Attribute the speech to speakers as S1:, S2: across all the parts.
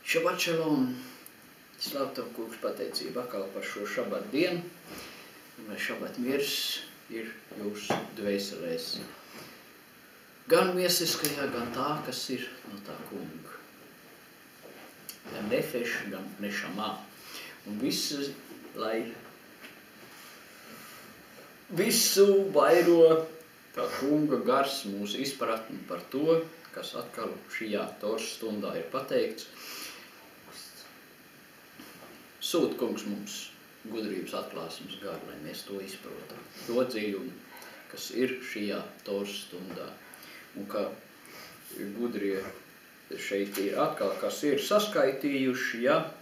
S1: Šabat šalom, slāvtam kungs pateicību atkal par šo šabat dienu, un lai šabat miers ir jūsu dvēselēs. Gan miesiskajā, gan tā, kas ir no tā kunga. Gan nefeš, gan nešamā. Un visu vairo tā kunga gars mūsu izpratni par to, kas atkal šajā Toras stundā ir pateikts. Sūt kungs mums gudrības atklāsmes garu, lai mēs to izprotam. To dziļumu, kas ir šajā Toras stundā. Un ka gudrie šeit ir atkal, kas ir saskaitījuši,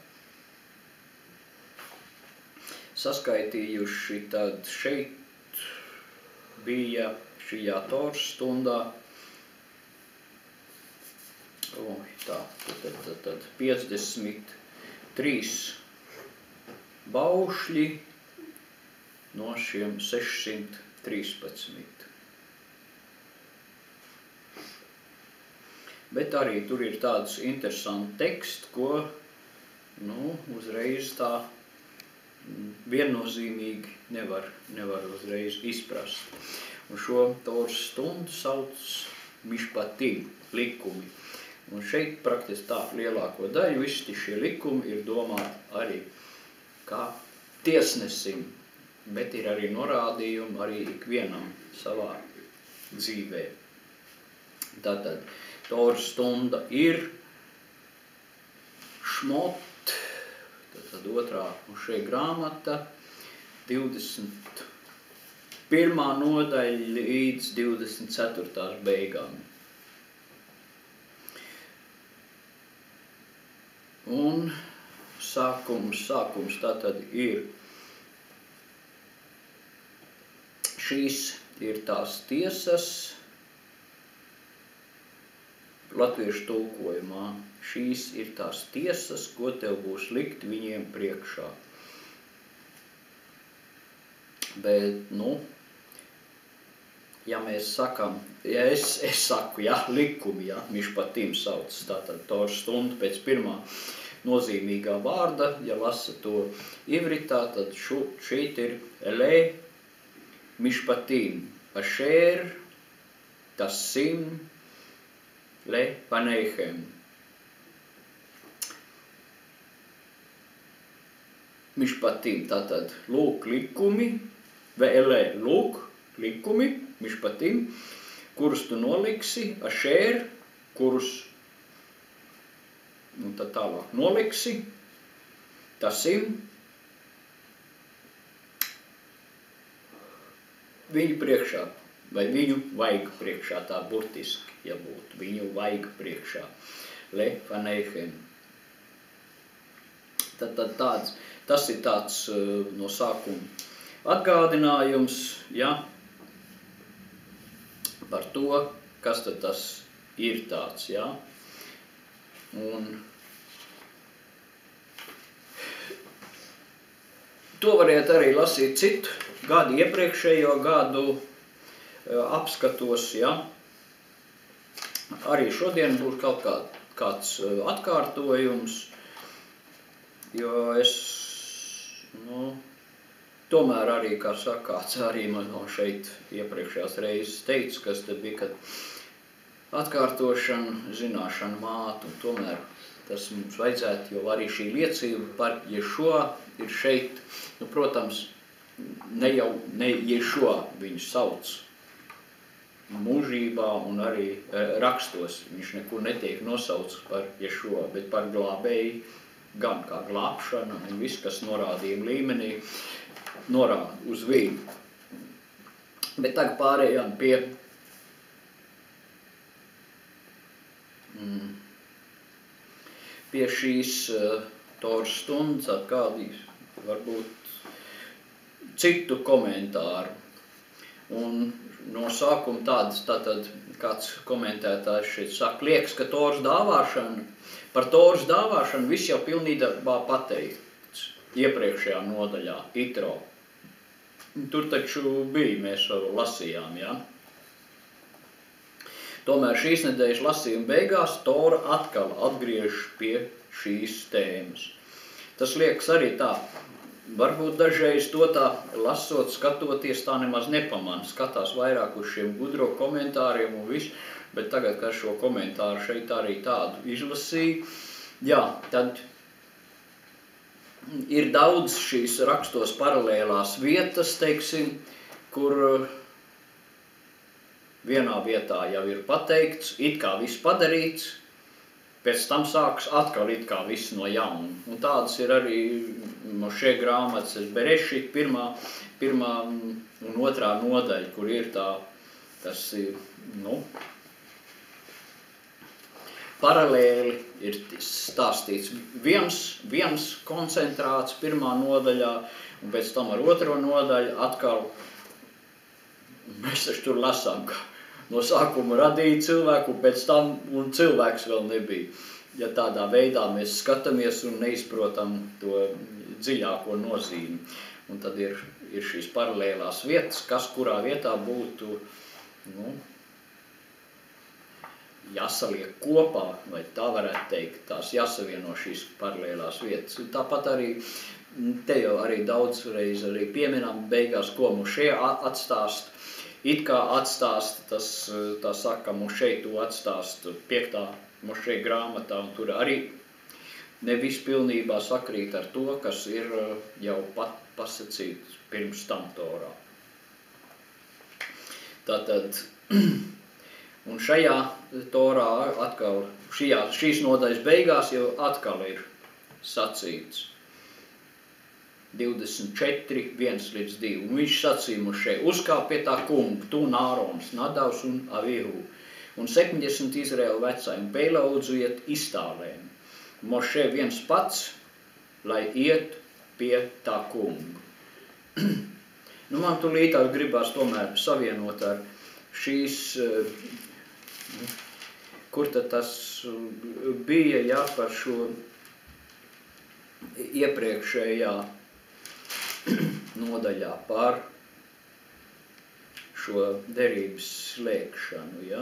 S1: saskaitījuši, tad šeit bija šajā Toras stundā tad 53 baušļi no šiem 613. Bet arī tur ir tāds interesants teksts, ko uzreiz tā viennozīmīgi nevar uzreiz izprast. Un šo Toras stundu sauc mišpatim, likumi. Un šeit praktiski tā lielāko daļu, visi šie likumi ir domāti arī kā tiesnesim, bet ir arī norādījumi arī ikvienam savā dzīvē. Tātad Toras stunda ir šmot, tad otrā un šī grāmata, 21. nodaļa līdz 24. beigām. Un sākums tātad ir, šīs ir tās tiesas, latviešu tulkojumā, šīs ir tās tiesas, ko tev būs likt viņiem priekšā. Bet, ja mēs sakam, ja es saku, likumi, mišpatim sauc, tātad Toras stunda pēc pirmā nozīmīgā vārda, ja lasa to ivritā, tad šeit ir elē mišpatim, ašēr, tasim, le paneihem. Mišpatim, tātad lūk likumi, vai elē lūk likumi, mišpatim, kurus tu noliksi, ašēr, kurus tad tālāk noliksi, tasim, viņu priekšā, vai viņu vaiga priekšā, tā burtiski, ja būtu, viņu vaiga priekšā, le paneihem. Tad tas ir tāds no sākuma atgādinājums, par to, kas tad tas ir tāds, Un to variet arī lasīt citu gadu, iepriekšējo gadu apskatos, Arī šodien būs kaut kāds atkārtojums, jo es, tomēr arī, kā sakāts, arī man šeit iepriekšējās reizes teicu, kas tad bija, kad atkārtošana, zināšana mātu, un tomēr tas mums vajadzētu, jo arī šī liecība par Ješua ir šeit, protams, ne Ješua viņu sauc mūžībā un arī rakstos, viņš nekur netiek nosauts par Ješua, bet par glābēju, gan kā glābšana un viss, kas norādījuma līmenī, norāda uz viņu. Bet tagad pārējām pie šīs Toras stundas atkādīs, varbūt citu komentāru. Un no sākuma tātad kāds komentētājs šeit saka, liekas, ka par Toras dāvāšanu viss jau pilnībā pateikts iepriekšējā nodaļā, Itro. Tur taču bija, mēs lasījām, Tomēr šīs nedēļas lasījuma beigās Tora atkal atgriežas pie šīs tēmas. Tas liekas arī tā, varbūt dažreiz to tā lasot, skatoties, tā nemaz nepamana, skatās vairāk uz šiem gudro komentāriem un visu, bet tagad, kad šo komentāru šeit arī tādu izlasīju, jā, tad ir daudz šīs rakstos paralēlās vietas, teiksim, kur vienā vietā jau ir pateikts, it kā viss padarīts, pēc tam sāks atkal it kā viss no jauna. Un tādas ir arī Mošē grāmatas Berešit pirmā un otrā nodaļa, kur ir tas, paralēli ir stāstīts viens koncentrāts pirmā nodaļā, un pēc tam ar otro nodaļu atkal, mēs taču tur lasām, ka no sākuma radīja cilvēku, un pēc tam un cilvēks vēl nebija. Ja tādā veidā mēs skatāmies un neizprotam to dziļāko nozīmi. Un tad ir šīs paralēlās vietas, kas kurā vietā būtu, jāsaliek kopā, vai tā varētu teikt, tās jāsavieno šīs paralēlās vietas. Un tāpat arī, te jau arī daudzreiz arī pieminam beigās, ko Mošē atstāst. It kā atstāst, tā saka, Mošē to atstāst 5. Mošē grāmatā, un tur arī nevis pilnībā sakrīt ar to, kas ir jau pasacīts pirms tam Torā. Tātad, un šajā Torā atkal, šīs nodaļas beigās jau atkal ir sacīts 24, 1-2. Un viņš sacīja Mošē, uzkāp pie tā kunga, tu un Ārons, Nadavs un Avihu, un 70 Izraēla vecāji, un pielūdzujiet iztālēm. Mošē viens pats, lai iet pie tā kunga. Man tūlītāk gribās tomēr savienot ar šīs, kur tad tas bija, jā, par šo iepriekšējā nodaļā par šo derības slēgšanu, ja?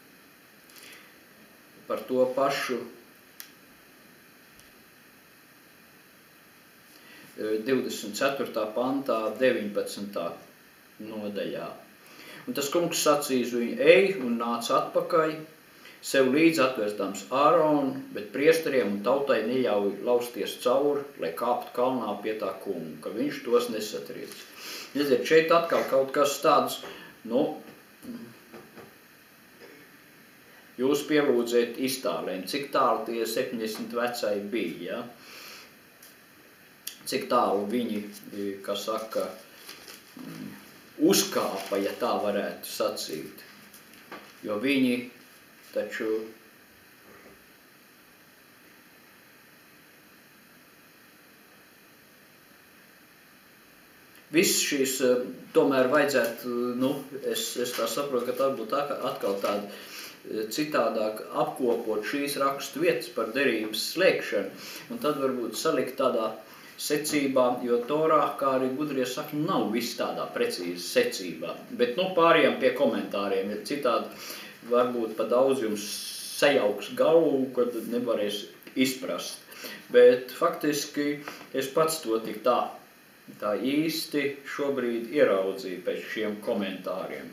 S1: Par to pašu 24. pantā, 19. nodaļā. Un tas kungs sacīs viņu, ej un nāc atpakaļ, sev līdz atvestams Āronu, bet priesteriem un tautai neļauj lausties cauri, lai kāptu kalnā pie tā kunga, ka viņš tos nesatriec. Redziet, šeit atkal kaut kas tāds, jūs pielūdzēt iztālēm, cik tālu tie 70 vecai bija, ja? Cik tālu viņi, kā saka, uzkāpa, ja tā varētu sacīt, jo viņi taču viss šīs, tomēr vajadzētu, es tā saprotu, ka tā būtu atkal tāda citādāk apkopot šīs rakstu vietas par derības slēgšanu, un tad varbūt salikt tādā secībā, jo Torā, kā arī gudrie saka, nav viss tādā precīzi secībā, bet pārējām pie komentāriem ir citādi. Varbūt pa daudz jums sajauks galvu, kad nevarēs izprast. Bet faktiski es pats to tik tā īsti šobrīd ieraudzīju pēc šiem komentāriem.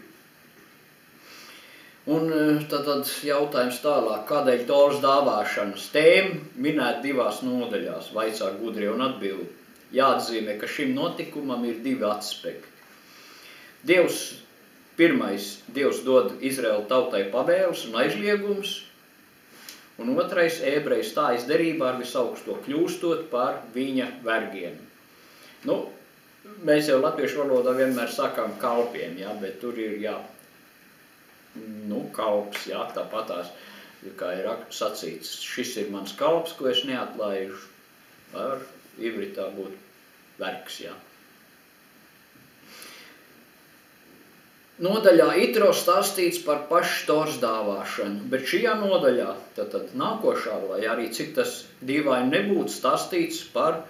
S1: Un tad jautājums tālāk, kādēļ Toras dāvāšanas tēma minēt 2 nodaļās, vaicā gudrie un atbild. Jāatzīmē, ka šim notikumam ir 2 aspekti. Pirmais, Dievs dod Izraēla tautai pavēles un aizliegums, un otrais, ebreji stājas derībā ar visaugsto kļūstot par viņa vergiem. Mēs jau latviešu valodā vienmēr sakām kalpiem, ja, bet tur ir, kalps, ja, tāpatās, kā ir sacīts, šis ir mans kalps, ko es neatlaižu, ar ivritā būtu vergs, ja. Nodaļā Itro stāstīts par pašu Toras dāvāšanu, bet šajā nodaļā, tad nākošā, lai arī cik tas dīvaini nebūtu stāstīts par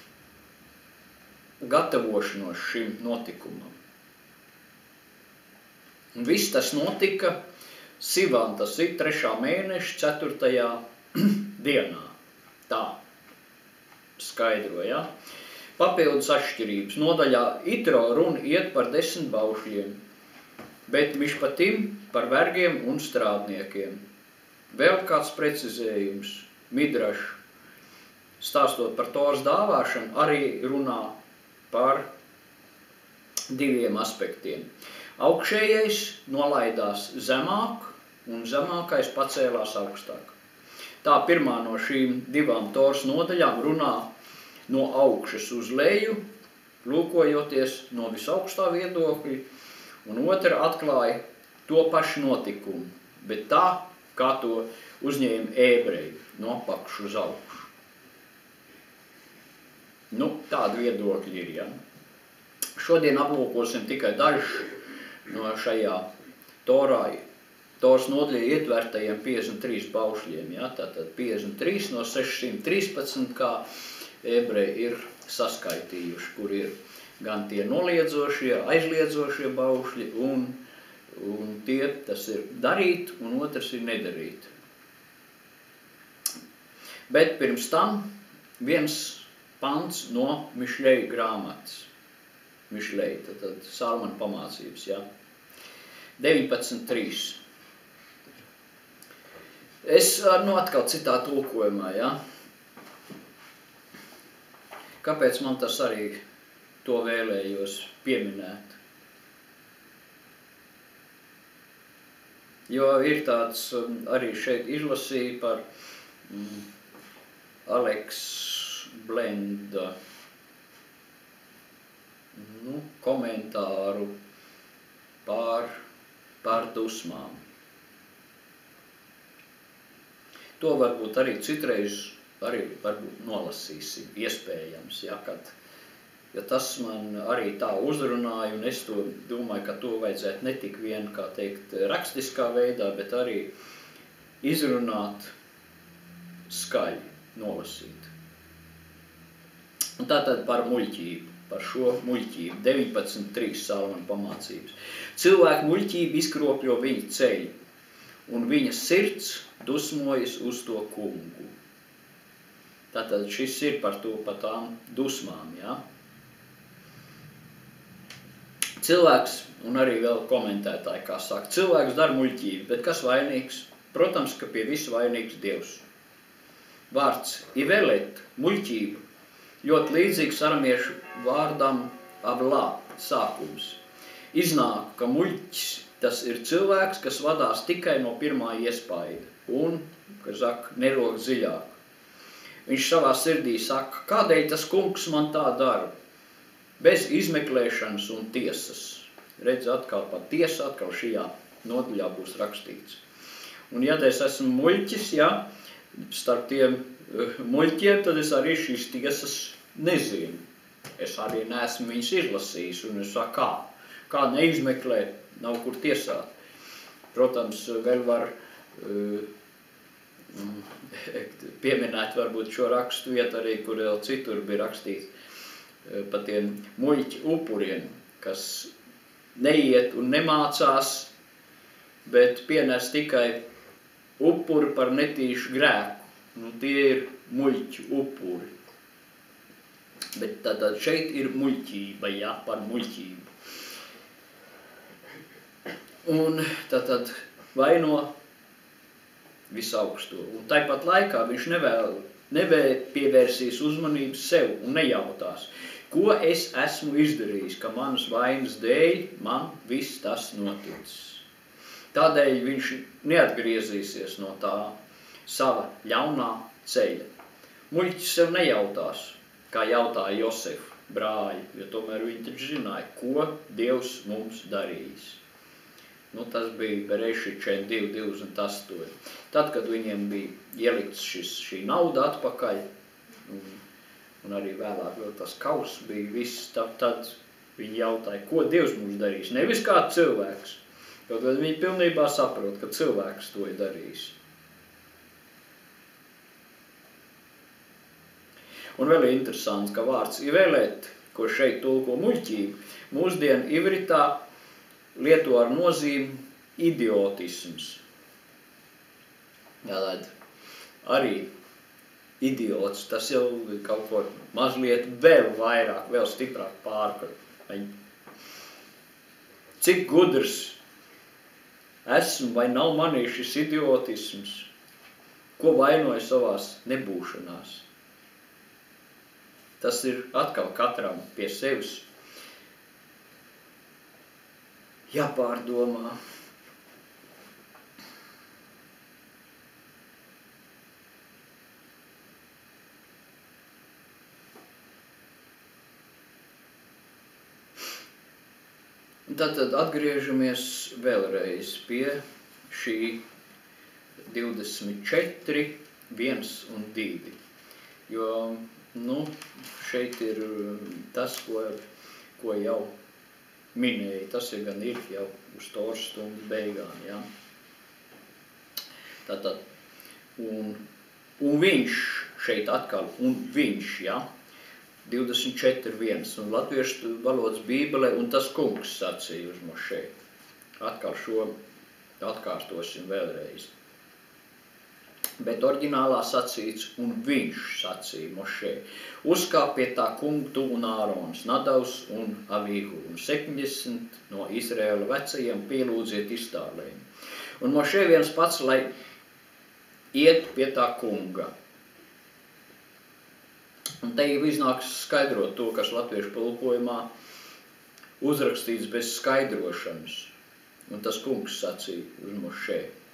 S1: gatavošanos šim notikumam. Un viss tas notika Sivan, tas ir 3. mēneša 4. dienā. Tā skaidro, ja? Papildus atšķirības. Nodaļā Itro runa iet par 10 baušļiem, bet Mišpatim par vergiem un strādniekiem. Vēl kāds precizējums, Midraš, stāstot par Toras dāvāšanu, arī runā par 2 aspektiem. Augšējais nolaidās zemāk, un zemākais pacēlās augstāk. Tā pirmā no šīm 2 Toras nodaļām runā no augšas uz leju, lūkojoties no visaugstā viedokļa, un otra atklāja to pašu notikumu, bet tā, kā to uzņēma ebreji, no apakšu uz augšu. Nu, tādi viedokļi ir, ja. Šodien aplūkosim tikai dažus no šajā Toras nodaļā ietvertajiem 53 baušļiem, ja. Tātad 53 no 613, kā ebreji ir saskaitījuši, kur ir gan tie noliedzošie, aizliedzošie baušļi, un tie, tas ir darīt, un otrs ir nedarīt. Bet pirms tam viens pants no Mišleja grāmatas. Mišleja, tad Salmana pamācības, ja. 19.3. Es atkal citā tulkojumā, ja. Kāpēc man tas arī to vēlējos pieminēt? Jo ir tāds, arī šeit izlasīja par Aleks Blenda komentāru par dusmām. To varbūt arī citreiz arī varbūt nolasīsim, iespējams, ja, ja tas man arī tā uzrunāja, un es to domāju, ka to vajadzētu ne tik vien, kā teikt, rakstiskā veidā, bet arī izrunāt skaļi, nolasīt. Un tātad par muļķību, par šo muļķību, 19.3 Salmana pamācības. Cilvēku muļķība izkropļo viņa ceļu, un viņa sirds dusmojas uz to kungu. Tātad šis ir par tām dusmām, ja. Cilvēks, un arī vēl komentētāji, kā saka, cilvēks dara muļķību, bet kas vainīgs? Protams, ka pie visu vainīgs Dievs. Vārds ivelet, muļķība, ļoti līdzīgs aramiešu vārdam avlā, sākums. Iznāk, ka muļķis tas ir cilvēks, kas vadās tikai no pirmā iespaida un, kas saka, nerok dziļāk. Viņš savā sirdī saka, kādēļ tas kungs man tā dara? Bez izmeklēšanas un tiesas. Redz, atkal par tiesu, atkal šajā nodaļā būs rakstīts. Un ja es esmu muļķis, ja, starp tiem muļķiem, tad es arī šīs tiesas nezinu. Es arī neesmu viņas izlasījis, un es saku, kā neizmeklēt, nav kur tiesāt. Protams, vēl var pieminēt varbūt šo rakstu vietu arī, kur vēl citur bija rakstīts par tiem muļķi upuriem, kas neiet un nemācās, bet pienes tikai upuri par netīšu grēku. Nu, tie ir muļķi upuri. Bet tātad šeit ir muļķība, ja, par muļķību. Un tātad vaino visaugsto. Un tāpat laikā viņš nevēl pievērsīs uzmanības sev un nejautās, ko es esmu izdarījis, ka manas vainas dēļ man viss tas noticis. Tādēļ viņš neatgriezīsies no tā sava ļaunā ceļa. Muļķis sev nejautās, kā jautāja Josefu brāļi, jo tomēr viņi taču zināja, ko Dievs mums darījis. Nu, tas bija Berešit 42:28. Tad, kad viņiem bija ielikts šī nauda atpakaļ, un arī vēlāk vēl tas kauss bija viss, tad viņi jautāja, ko Dievs mums darīs. Nevis kā cilvēks, jo tad viņi pilnībā saprot, ka cilvēks to ir darījis. Un vēl ir interesants, ka vārds ivelēt, ko šeit tulko muļķību, mūsdienu ivritā lieto ar nozīmi idiotisms. Tātad arī idiots, tas jau kaut ko mazliet vēl vairāk, vēl stiprāk pārkar. Cik gudrs esmu, vai nav manī šis idiotisms, ko vainoju savās nebūšanās. Tas ir atkal katram pie sevis jāpārdomā. Tātad atgriežamies vēlreiz pie šī 24, 1 un 2. Jo, šeit ir tas, ko jau minēja, tas ir gan ir jau uz Toras stundas beigām, ja. Tātad, un viņš šeit atkal, un viņš, ja. 24.1. Un latviešu valodas bībelē, un tas kungs sacīja uz Mošē. Atkal šo atkārtosim vēlreiz. Bet oriģinālā sacīts, un viņš sacīja Mošē. Uzkāp pie tā kunga tu un Ārons, Nadavs un Avīhu, un 70 no Izraēla vecajiem pielūdziet iztālēm. Un Mošē viens pats, lai iet pie tā kunga. Un te jau iznāks skaidrot to, kas latviešu tulkojumā uzrakstīts bez skaidrošanas. Un tas kungs sacīja uz Mošē.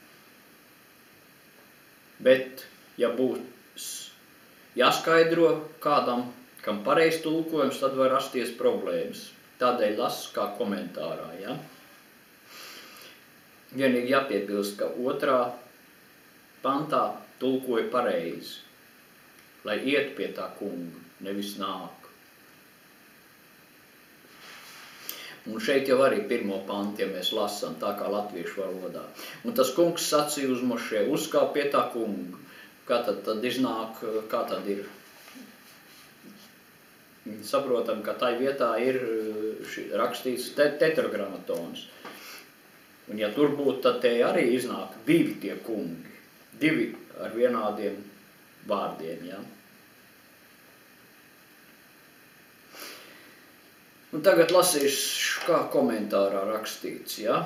S1: Bet, ja būs jāskaidro kādam, kam pareiz tulkojums, tad var rasties problēmas. Tādēļ lasu kā komentārā, ja? Vienīgi jāpiebilst, ka 2. pantā tulkoja pareizi. Lai iet pie tā kunga, nevis nāk. Un šeit jau arī 1. pantu, ja mēs lasām tā kā latviešu valodā. Un tas kungs sacīja uz Mošē, uzkāp pie tā kunga. Kā tad iznāk, kā tad ir? Saprotam, ka tai vietā ir rakstīts tetragrammatons. Un ja tur būtu, tad te arī iznāk 2 tie kungi. 2 ar vienādiem vārdiem, ja. Un tagad lasīšu, kā komentārā rakstīts, ja.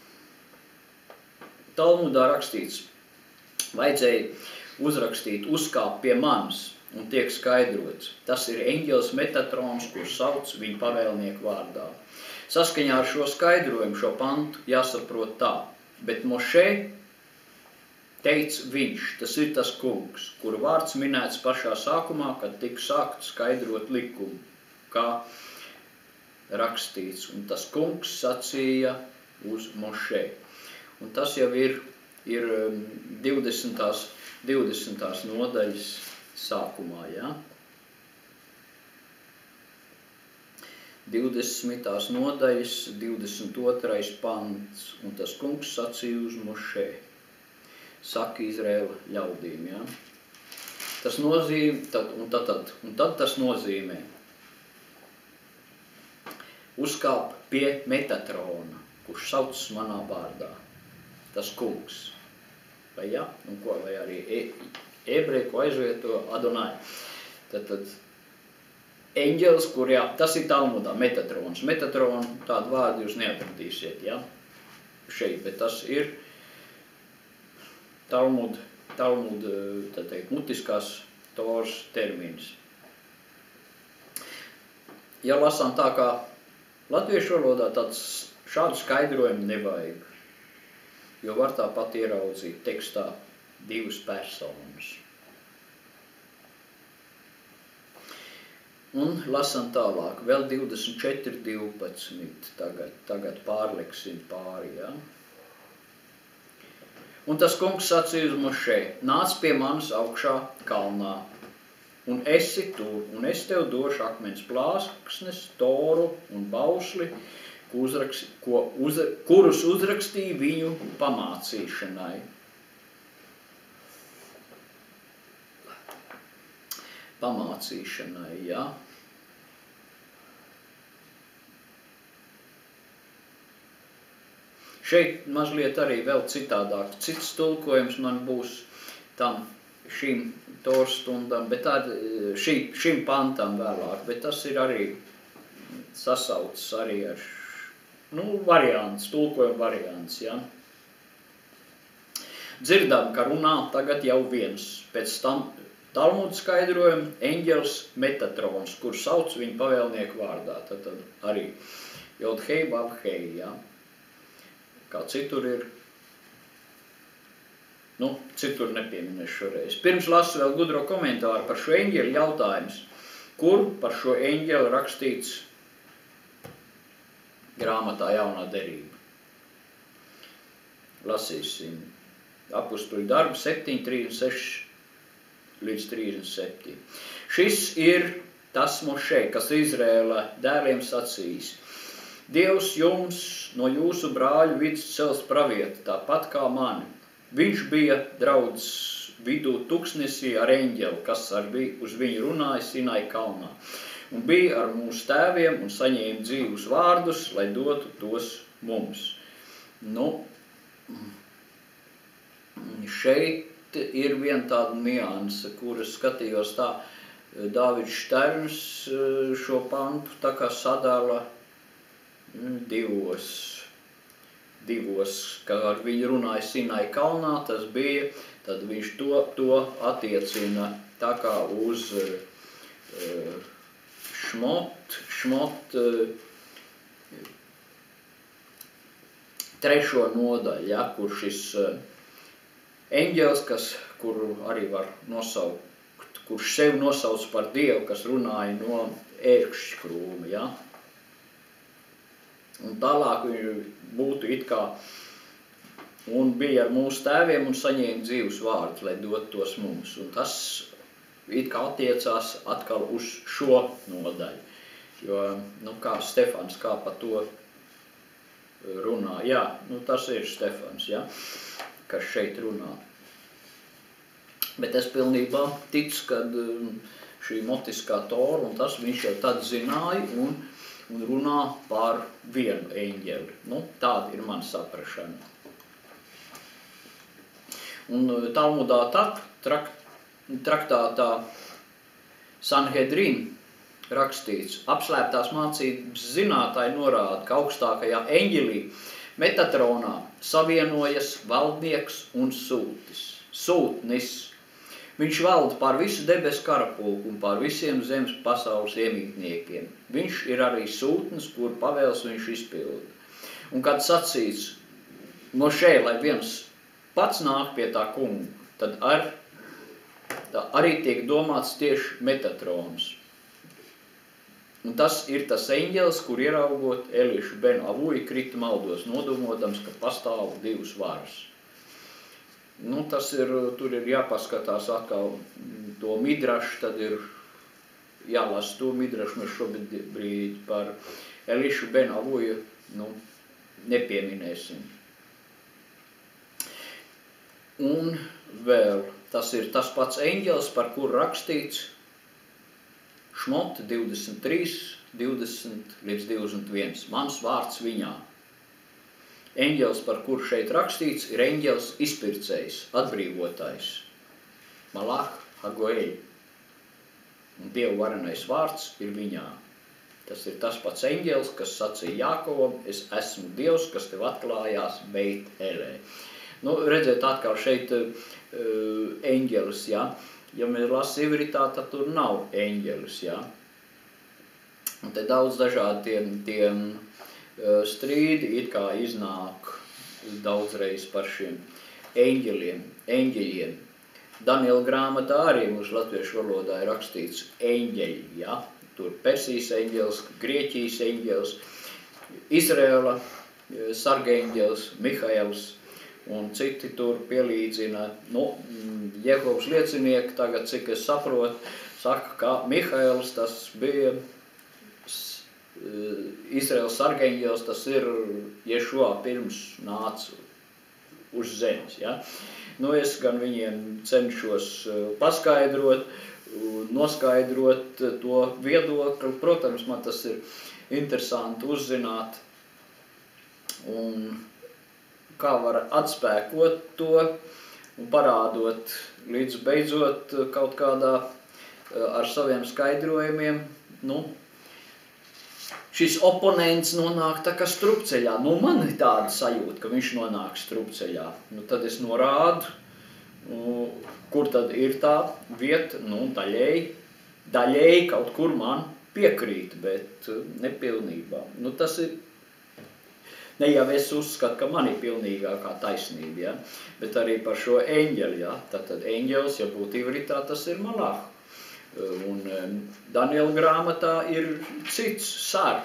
S1: Talmudā rakstīts, vajadzēja uzrakstīt uzkāp pie manis, un tiek skaidrots. Tas ir eņģelis Metatrons, kurš sauc viņu pavēlnieku vārdā. Saskaņā ar šo skaidrojumu, šo pantu jāsaprot tā, bet Mošē teica viņš, tas ir tas kungs, kuru vārds minēts pašā sākumā, kad tika sākt skaidrot likumu, kā rakstīts, un tas kungs sacīja uz Mošē. Un tas jau ir 20. nodaļas sākumā, ja? 20. nodaļas, 22. pants, un tas kungs sacīja uz Mošē. Saka Izraēla ļaudīm, ja? Tas nozīmē, tad tas nozīmē uzkāp pie Metatrona, kurš sauc manā vārdā. Tas kungs. Vai ja? Un ko? Vai arī ebreji, ko aizvieto Adonai. Tad eņģelis, kur tas ir Talmudā, Metatrons. Metatronu tādu vārdu jūs neatradīsiet, ja? Šeit, bet tas ir Talmud, tā teikt, mutiskās Toras termins. Ja lasām tā kā latviešu valodā, tāds šādu skaidrojumu nevajag, jo var tāpat ieraudzīt tekstā 2 personas. Un lasām tālāk, vēl 24.12. Tagad pārliksim pāri, ja? Un tas kungs sacīja uz Mošē, nāc pie manis augšā kalnā, un esi tur, un es tev došu akmens plāksnes, toru un bausli, kurus uzrakstīja viņu pamācīšanai. Pamācīšanai, ja? Šeit mazliet arī vēl citādāk. Cits tulkojums man būs šīm Toras stundām, bet šim pantam vēlāk, bet tas ir arī sasaucis arī ar, variants, tulkojuma variants, ja. Dzirdam, ka runā tagad jau viens, pēc tam Talmuda skaidrojuma eņģelis Metatrons, kur sauc viņu pavēlnieku vārdā, tad arī Jodhei, Vavhei, ja. Kā citur ir, citur nepieminēšu šoreiz. Pirms lasu vēl gudro komentāru par šo eņģeli jautājums, kur par šo eņģeli rakstīts grāmatā Jaunā derība. Lasīsim. Apustuļu darbu 7:36 līdz 37. Šis ir tas Mošē, kas Izrēla dēliem sacījis. Dievs jums no jūsu brāļu vidus cels pravieti, tāpat kā mani. Viņš bija draudzes vidū tuksnesī ar eņģeli, kas uz viņu runāja Sinai kalnā. Un bija ar mūsu tēviem un saņēma dzīvus vārdus, lai dotu tos mums. Šeit ir viena tāda nianse, kuras skatījos tā, Dāvids Šterns šo pantu tā kā sadala divos, kā ar viņu runāja Sinai kalnā, tas bija, tad viņš to attiecina tā kā uz šmot 3. nodaļu, ja, kur šis eņģelis, kuru arī var nosaukt, kurš sevi nosauc par Dievu, kas runāja no ērkšķkrūma, ja. Un tālāk viņš būtu it kā, un bija ar mūsu tēviem un saņēma dzīvus vārdus, lai dot tos mums. Un tas it kā attiecās atkal uz šo nodaļu. Jo, kā Stefans, kā pa to runā. Jā, tas ir Stefans, ja, kas šeit runā. Bet es pilnībā ticu, kad šī motiskā Tora, un tas viņš jau tad zināja un runā par vienu eņģeli. Tāda ir mana saprašana. Un Talmudā traktātā Sanhedrin rakstīts, apslēptās mācības zinātāji norāda, ka augstākajā eņģelī Metatronā savienojas valdnieks un sūtnis. Viņš valda pār visu debesu karapulku un pār visiem zemes pasaules iemītniekiem. Viņš ir arī sūtnis, kur pavēles viņš izpilda. Un kad sacīts Mošē, lai viens pats nāk pie tā kunga, tad arī tiek domāts tieši Metatrons. Un tas ir tas eņģelis, kur ieraugot Elišu benu Avuju krita maldos, nodomodams, ka pastāv divas varas. Tas ir, tur ir jāpaskatās atkal to midrašu, tad ir jālasa to midrašu, mēs šobrīd par Elišu benu Avuju, nepieminēsim. Un vēl, tas ir tas pats eņģelis, par kuru rakstīts Šmot 23, 20 līdz 21. Mans vārds viņā. Eņģelis, par kuru šeit rakstīts, ir eņģelis izpircējs, atbrīvotājs. Malach Hagoeļ. Un Dievu varenais vārds ir viņā. Tas ir tas pats eņģelis, kas sacīja Jākovam, es esmu Dievs, kas tev atklājās Beit Elē. Redziet atkal šeit eņģelis, ja. Ja mēs lasām ivritā, tad tur nav eņģelis, ja. Un te daudz dažādi tiem strīdi it kā iznāk daudzreiz par šiem eņģeļiem. Daniela grāmatā arī mums latviešu valodā ir rakstīts eņģeļi, ja. Tur Persijas eņģelis, Grieķijas eņģelis, Izraela sargeņģelis, Mihaels, un citi tur pielīdzina, Jehovas liecinieki tagad, cik es saprotu, saka, ka Mihaels tas bija Izraels sargeņģelis, tas ir Ješua pirms nāca uz zemes, ja. Es gan viņiem cenšos paskaidrot, noskaidrot to viedokli. Protams, man tas ir interesanti uzzināt, un kā var atspēkot to, un parādot līdz beidzot kaut kādā ar saviem skaidrojumiem, šis oponents nonāk tā kā strupceļā. Man ir tāda sajūta, ka viņš nonāk strupceļā. Tad es norādu, kur tad ir tā vieta, daļēji kaut kur man piekrīt, bet nepilnībā. Tas ir, ne jau es uzskatu, ka man ir pilnīgākā taisnība, ja? Bet arī par šo eņģeli, ja? Tātad eņģelis, ja būtu ivritā, tas ir malach. Un Daniela grāmatā ir cits sar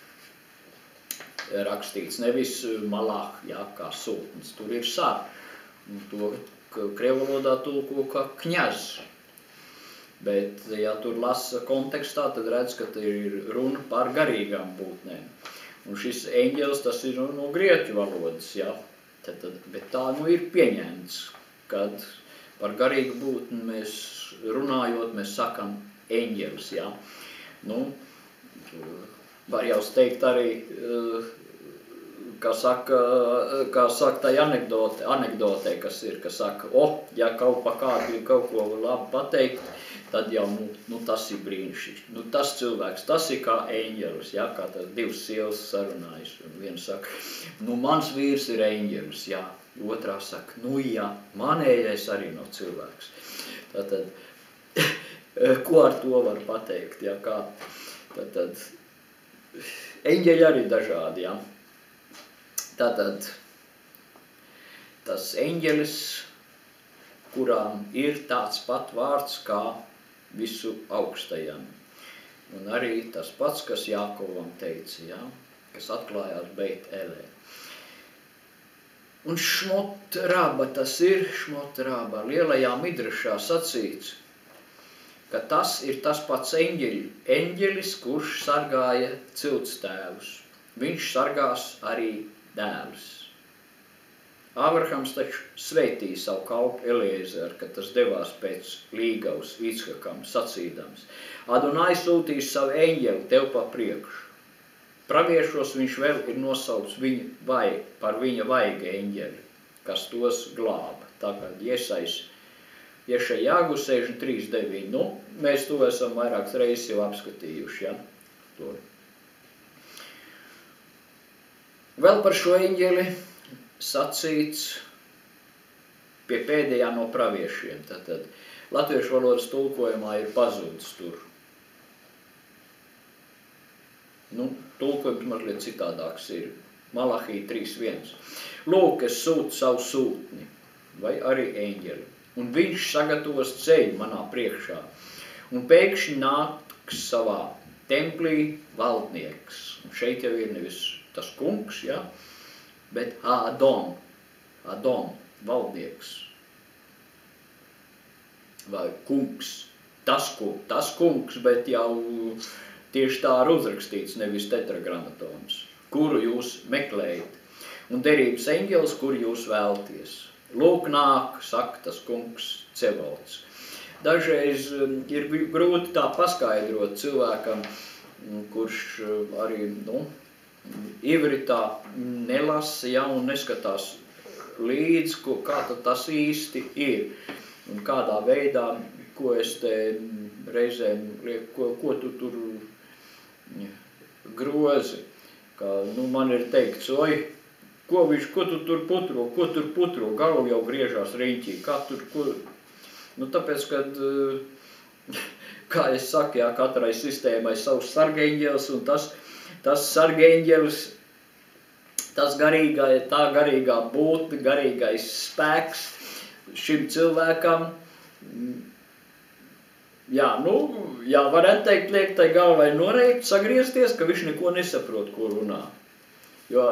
S1: rakstīts, nevis malach, ja, kā sūtnis, tur ir sar. Un to krievu valodā tulko kā kņaz. Bet, ja tur lasa kontekstā, tad redz, ka ir runa par garīgām būtnēm. Un šis eņģelis, tas ir no grieķu valodas, ja. Bet tā ir pieņemts, kad par garīgu būtni mēs runājot, mēs sakam eņģelis, ja. Var jau teikt arī, kā saka tai anekdotē, kas ir, ka saka, ja kaut pa kādu kaut ko labi pateikt, tad jau, tas ir brīnišķīgs. Tas cilvēks, tas ir kā eņģelis, ja, kā tas divas sievas sarunājas. Un viena saka, mans vīrs ir eņģelis, ja. Otrā saka, jā, manējais arī nav cilvēks. Tātad, ko ar to var pateikt, ja, kā? Tātad, eņģeļi arī dažādi, ja. Tātad, tas eņģelis, kurām ir tāds pat vārds kā visu augstajam. Un arī tas pats, kas Jākovam teica, ja, kas atklājās Beit Elē. Un Šmot Raba tas ir, Šmot Raba lielajā midrašā sacīts, ka tas ir tas pats eņģelis, kurš sargāja ciltstēvus. Viņš sargās arī dēlus. Ābrahams taču sveitīja savu kalpu Eliezeru, kad tas devās pēc līgavas Icchakam sacīdams. Adonai sūtīs savu eņģeli tev pa priekšu. Praviešos viņš vēl ir nosaucis par viņa vaiga eņģeli, kas tos glāba. Tagad Ješajahu 63:9. Mēs to esam vairākas reizes jau apskatījuši, ja? To. Vēl par šo eņģeli sacīts pie pēdējā no praviešiem. Tātad latviešu valodas tulkojumā ir pazudis tur. Tulkojums mazliet citādāks ir. Malahī 3:1. Lūk, es sūtu savu sūtni, vai arī eņģeli, un viņš sagatavos ceļu manā priekšā. Un pēkšņi nāks savā templī valdnieks. Un šeit jau ir nevis tas kungs, ja, bet Adon, valdnieks. Vai kungs, tas kungs, bet jau tieši tā ir uzrakstīts, nevis tetragrammatons, kuru jūs meklējat, un derības eņģelis, kuru jūs vēlties. Lūk nāk, saka tas kungs Cevalds. Dažreiz ir grūti tā paskaidrot cilvēkam, kurš arī, ivritā nelasa, ja, un neskatās līdz, kā tas īsti ir, un kādā veidā, ko es te reizēm lieku, ko tu tur grozi, ka, man ir teikts, ko tu tur putro, galvu jau griežās riņķī, tāpēc, kad, kā es saku, jā, katrai sistēmai savs sargeņģelis, un tas sargeņģelis, tā garīgā būtne, garīgais spēks šim cilvēkam, varētu teikt, liek tai galvai noreikt, sagriezties, ka viņš neko nesaprot, ko runā. Jo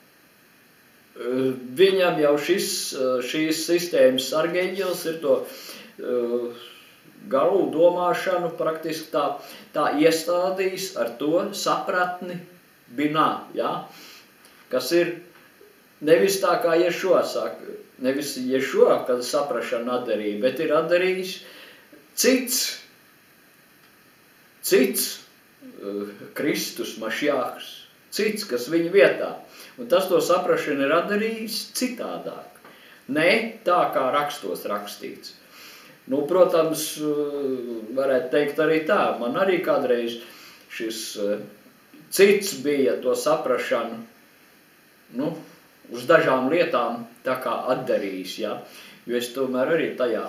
S1: viņam jau šīs sistēmas sargeņģelis ir to galvu domāšanu praktiski tā iestādījis ar to sapratni binā, ja? Kas ir nevis tā kā Ješua saka, nevis Ješua, kad saprašana atdarīja, bet ir atdarījis cits Kristus, Mašjāks, cits, kas viņa vietā. Un tas to saprašana ir atdarījis citādāk. ne tā, kā rakstos rakstīts. Nu, protams, varētu teikt arī tā, man arī kādreiz šis cits bija to saprašanu, nu, uz dažām lietām tā kā atdarījis, ja? Jo es tomēr arī tajā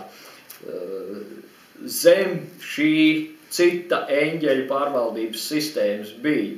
S1: zem šī cita eņģeļa pārvaldības sistēmas biju.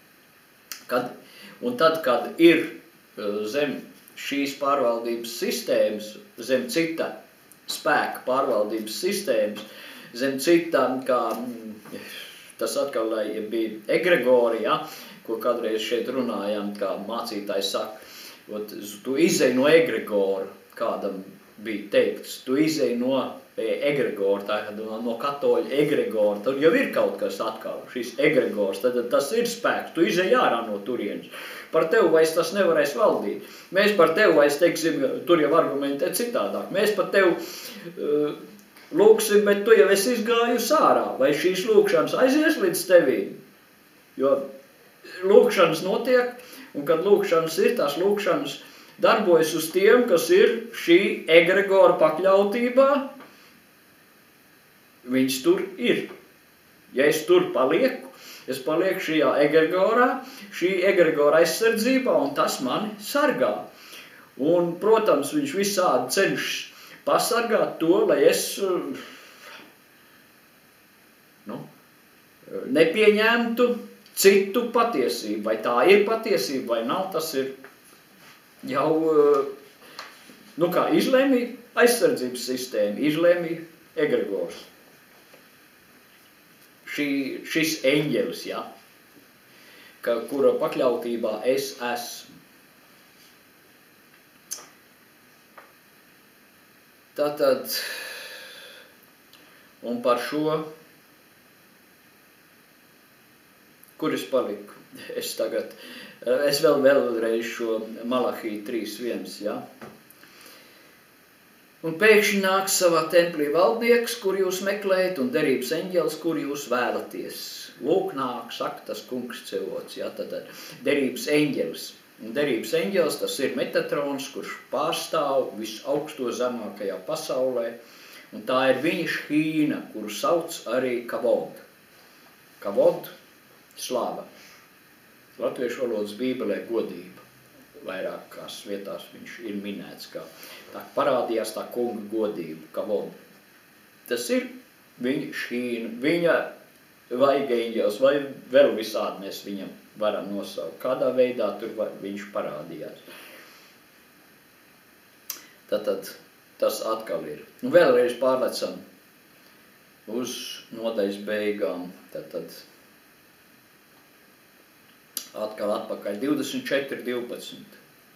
S1: Un tad, kad ir zem šīs pārvaldības sistēmas, zem cita spēka pārvaldības sistēmas, zem cita, kā tas atkal bija egregori, ja, ko kādreiz šeit runājām, kā mācītājs saka, tu izej no egregora, kādam bija teikts, tu izej no egregora, no katoļa egregora, tad jau ir kaut kas atkal, šis egregors, tad tas ir spēks, tu izej ārā no turienes. Par tevi vairs tas nevarēs valdīt. Mēs par tevi vairs, teiksim, tur jau argumentē citādāk, mēs par tevi lūksim, bet tu jau esi izgājusi ārā, vai šīs lūkšanas aizies līdz tevīm? Jo lūkšanas notiek, un kad lūkšanas ir, tās lūkšanas darbojas uz tiem, kas ir šī egregora pakļautībā, viņš tur ir. Ja es tur palieku, es palieku šajā egregorā, šī egregora aizsardzībā, un tas mani sargā. Un, protams, viņš visādi cenšas pasargāt to, lai es nepieņemtu citu patiesību. Vai tā ir patiesība, vai nav, tas ir jau, izlēmī aizsardzības sistēma, izlēmī egregors. Šis eņģelis, ja, kura pakļautībā es esmu. Tātad, un par šo, kur es paliku? Es vēlreiz šo Malahiju 3.1, ja. Un pēkšņi nāk savā templī valdnieks, kur jūs meklējat, un derības eņģelis, kur jūs vēlaties. Lūk, nāk, saka tas kungs Cevots, ja, tad derības eņģelis. Un derības eņģelis, tas ir Metatrons, kurš pārstāv visaugsto zemākajā pasaulē, un tā ir viņa šhīna, kuru sauc arī Kavod. Kavod, slāva. Latviešu valodas bībelē godība. Vairākās vietās viņš ir minēts, kā tā parādījās tā kunga godība, Kavod. Tas ir viņa šhīna, viņa vaigeņģels, vai vēl visādi mēs viņam varam nosaukt. Kādā veidā tur viņš parādījās. Tātad tas atkal ir. Un vēlreiz pārlecam uz nodaļas beigām. Tātad atkal atpakaļ 24.12.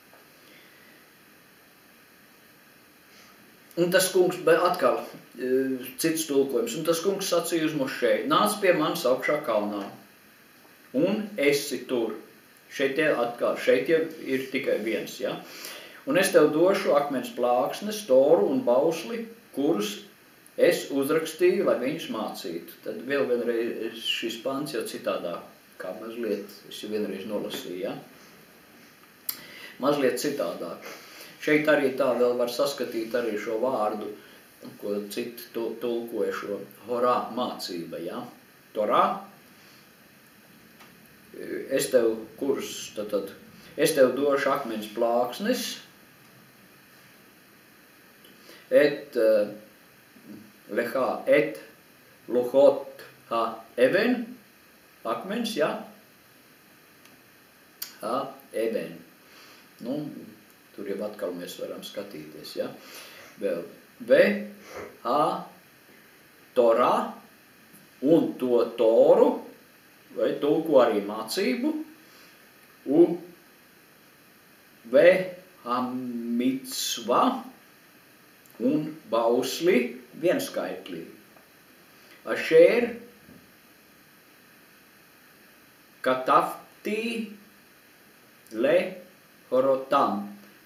S1: Un tas kungs, atkal cits tulkojums, un tas kungs sacīja uz Mošeju, nāc pie manis augšā kalnā, un esi tur. Šeit jau ir tikai viens, ja? Un es tev došu akmens plāksnes, toru un bausli, kurus es uzrakstīju, lai viņus mācītu. Tad vienreiz šis pants jau citādāk, kā mazliet, es jau vienreiz nolasīju, ja? Mazliet citādāk. Šeit arī tā vēl var saskatīt arī šo vārdu, ko citi tulkoja šo horā mācība, ja? Torā. Es tev došu akmens plāksnes, et luhot ha even, akmens, ja? Ha even. Nu, tur jau atkal mēs varam skatīties, ja? Vēl. Ha torā, un to toru, vai tulko arī mācību, ha mitzva, un bausli vienskaitlī. Ašer katafti le horotam.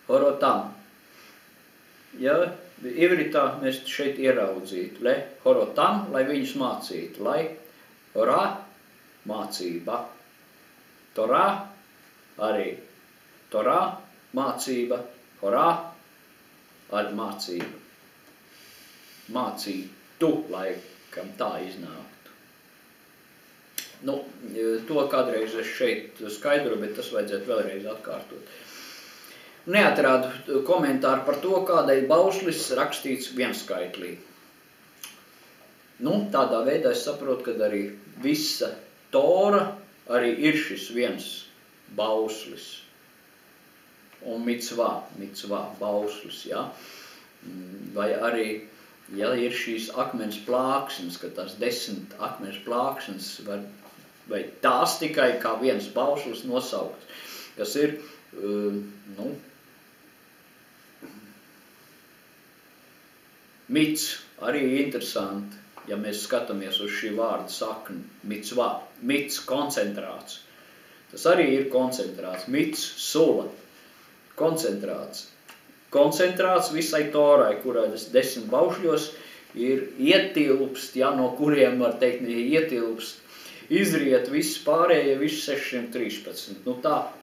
S1: Ja, ivritā mēs šeit ieraudzītu. Le horotam, lai viņus mācītu. Lai horā mācība. Torā arī. Torā mācība. Horā ar mācību. Mācītu, laikam tā iznāktu. Nu, to kādreiz es šeit skaidru, bet tas vajadzētu vēlreiz atkārtot. Neatrādu komentāru par to, kādēļ bauslis rakstīts vienskaitlī. Nu, tādā veidā es saprotu, ka arī visa Tora arī ir šis viens bauslis. Un micvā, bauslis, ja? Vai arī, ja ir šīs akmens plāksnes, ka tās 10 akmens plāksnes, vai tās tikai kā viens bauslis nosaukts, kas ir, mic, arī interesanti, ja mēs skatāmies uz šī vārda sakni, micvā, mic, koncentrāts. Tas arī ir koncentrāts, mic, sula, koncentrāts. Koncentrāts visai Torai, kurā 10 baušļos ir ietilpst, ja, no kuriem var teikt, ietilpst, izriet viss pārējie, viss 613. Nu tā